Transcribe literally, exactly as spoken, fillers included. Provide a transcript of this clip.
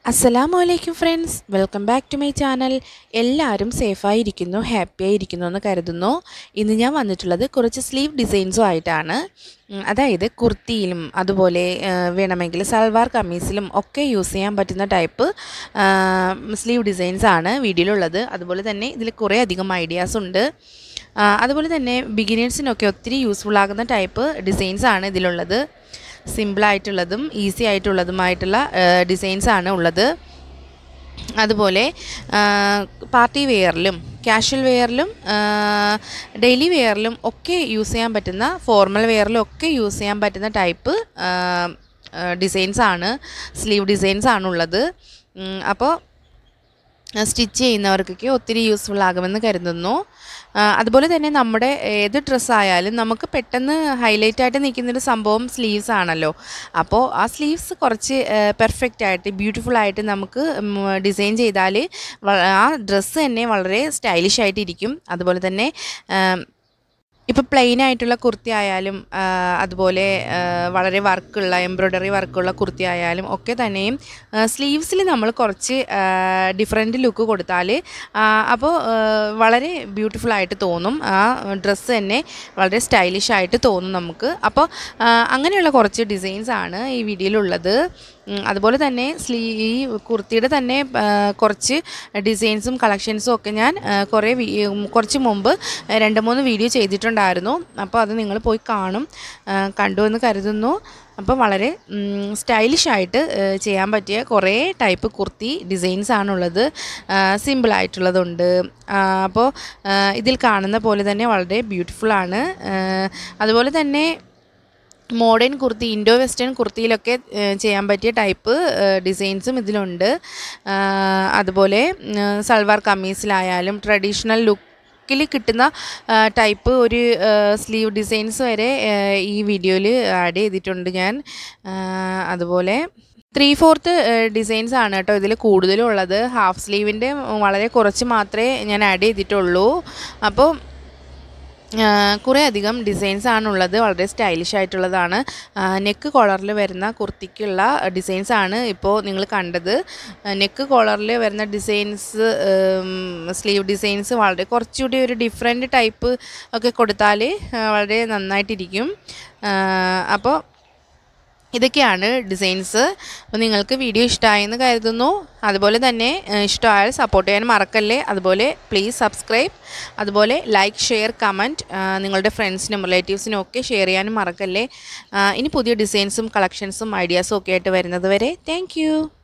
Assalamualaikum friends, welcome back to my channel. എല്ലാവരും safe ആയിരിക്കുന്നു, happy ആയിരിക്കുന്നു എന്ന് കരുതുന്നു. ഇന്ന് ഞാൻ വന്നിട്ടുള്ളത് കുറച്ച് സ്ലീവ് ഡിസൈൻസും ആയിട്ടാണ്. അതായത് കുർത്തിയിലും അതുപോലെ വേണമെങ്കിൽ സൽവാർ കമീസിലും ഒക്കെ യൂസ് ചെയ്യാൻ പറ്റുന്ന ടൈപ്പ് സ്ലീവ് ഡിസൈൻസ് ആണ് വീഡിയോയിലുള്ളത്. അതുപോലെ തന്നെ ഇതിൽ കുറേ അധികം ഐഡിയാസ് ഉണ്ട്. അതുപോലെ തന്നെ ബിഗിനേഴ്സിനൊക്കെ ഒത്തിരി യൂസ്ഫുൾ ആകുന്ന ടൈപ്പ് ഡിസൈൻസ് ആണ് ഇതിലുള്ളത്. സിമ്പിൾ ആയിട്ടുള്ളതും ഈസി ആയിട്ടുള്ളതുമായിട്ടുള്ള ഡിസൈൻസ് ആണ് ഉള്ളത്. അതുപോലെ പാർട്ടി വെയറിലും കാഷ്വൽ വെയറിലും ഡെയിലി വെയറിലും ഒക്കെ യൂസ് ചെയ്യാൻ പറ്റുന്ന ഫോർമൽ വെയറിലും ഒക്കെ യൂസ് ചെയ്യാൻ പറ്റുന്ന ടൈപ്പ് ഡിസൈൻസ് ആണ്, സ്ലീവ് ഡിസൈൻസ് ആണുള്ളത്. അപ്പോൾ സ്റ്റിച്ച് ചെയ്യുന്നവർക്കൊക്കെ ഒത്തിരി യൂസ്ഫുൾ ആകുമെന്ന് കരുതുന്നു. അതുപോലെ തന്നെ നമ്മുടെ ഏത് ഡ്രസ്സായാലും നമുക്ക് പെട്ടെന്ന് ഹൈലൈറ്റ് ആയിട്ട് നിൽക്കുന്നൊരു സംഭവം സ്ലീവ്സ് ആണല്ലോ. അപ്പോൾ ആ സ്ലീവ്സ് കുറച്ച് പെർഫെക്റ്റ് ആയിട്ട് ബ്യൂട്ടിഫുൾ ആയിട്ട് നമുക്ക് ഡിസൈൻ ചെയ്താൽ ആ ഡ്രസ്സ് തന്നെ വളരെ സ്റ്റൈലിഷ് ആയിട്ടിരിക്കും. അതുപോലെ തന്നെ ഇപ്പോൾ പ്ലെയിൻ ആയിട്ടുള്ള കുർത്തി ആയാലും അതുപോലെ വളരെ വർക്കുള്ള എംബ്രോയ്ഡറി വർക്കുള്ള കുർത്തി ആയാലും ഒക്കെ തന്നെയും സ്ലീവ്സിൽ നമ്മൾ കുറച്ച് ഡിഫറെൻറ്റ് ലുക്ക് കൊടുത്താൽ അപ്പോൾ വളരെ ബ്യൂട്ടിഫുൾ ആയിട്ട് തോന്നും. ആ ഡ്രസ്സ് തന്നെ വളരെ സ്റ്റൈലിഷ് ആയിട്ട് തോന്നും നമുക്ക്. അപ്പോൾ അങ്ങനെയുള്ള കുറച്ച് ഡിസൈൻസ് ആണ് ഈ വീഡിയോയിലുള്ളത്. അതുപോലെ തന്നെ സ്ലീ ഈ കുർത്തിയുടെ തന്നെ കുറച്ച് ഡിസൈൻസും കളക്ഷൻസും ഒക്കെ ഞാൻ കുറേ കുറച്ച് മുമ്പ് രണ്ട് മൂന്ന് വീഡിയോ ചെയ്തിട്ടുണ്ടായിരുന്നു. അപ്പോൾ അത് നിങ്ങൾ പോയി കാണും കണ്ടു എന്ന് കരുതുന്നു. അപ്പോൾ വളരെ സ്റ്റൈലിഷ് ആയിട്ട് ചെയ്യാൻ പറ്റിയ കുറേ ടൈപ്പ് കുർത്തി ഡിസൈൻസ് ആണുള്ളത്. സിമ്പിളായിട്ടുള്ളതുണ്ട്. അപ്പോൾ ഇതിൽ കാണുന്ന പോലെ തന്നെ വളരെ ബ്യൂട്ടിഫുള്ളാണ്. അതുപോലെ തന്നെ മോഡേൺ കുർത്തി, ഇൻഡോ വെസ്റ്റേൺ കുർത്തിയിലൊക്കെ ചെയ്യാൻ പറ്റിയ ടൈപ്പ് ഡിസൈൻസും ഇതിലുണ്ട്. അതുപോലെ സൽവാർ കമീസിലായാലും ട്രഡീഷണൽ ലുക്കിൽ കിട്ടുന്ന ടൈപ്പ് ഒരു സ്ലീവ് ഡിസൈൻസ് വരെ ഈ വീഡിയോയിൽ ആഡ് ചെയ്തിട്ടുണ്ട് ഞാൻ. അതുപോലെ ത്രീ ഫോർത്ത് ഡിസൈൻസ് ആണ് കേട്ടോ ഇതിൽ കൂടുതലുള്ളത്. ഹാഫ് സ്ലീവിൻ്റെ വളരെ കുറച്ച് മാത്രമേ ഞാൻ ആഡ് ചെയ്തിട്ടുള്ളൂ. അപ്പോൾ കുറേ അധികം ഡിസൈൻസ് ആണുള്ളത്. വളരെ സ്റ്റൈലിഷ് ആയിട്ടുള്ളതാണ്. നെക്ക് കോളറിൽ വരുന്ന കുർത്തിക്കുള്ള ഡിസൈൻസ് ആണ് ഇപ്പോൾ നിങ്ങൾ കണ്ടത്. നെക്ക് കോളറിൽ വരുന്ന ഡിസൈൻസ്, സ്ലീവ് ഡിസൈൻസ് വളരെ കുറച്ചുകൂടി ഒരു ഡിഫറെൻറ്റ് ടൈപ്പ് ഒക്കെ കൊടുത്താൽ വളരെ നന്നായിട്ടിരിക്കും. അപ്പോൾ ഇതൊക്കെയാണ് ഡിസൈൻസ്. അപ്പോൾ നിങ്ങൾക്ക് വീഡിയോ ഇഷ്ടമായെന്ന് കരുതുന്നു. അതുപോലെ തന്നെ ഇഷ്ടമായാൽ സപ്പോർട്ട് ചെയ്യാൻ മറക്കല്ലേ. അതുപോലെ പ്ലീസ് സബ്സ്ക്രൈബ്, അതുപോലെ ലൈക്ക്, ഷെയർ, കമൻറ്റ് നിങ്ങളുടെ ഫ്രണ്ട്സിനും റിലേറ്റീവ്സിനും ഒക്കെ ഷെയർ ചെയ്യാനും മറക്കല്ലേ. ഇനി പുതിയ ഡിസൈൻസും കളക്ഷൻസും ഐഡിയാസും ഒക്കെ ആയിട്ട് വരുന്നത് വരെ താങ്ക് യു.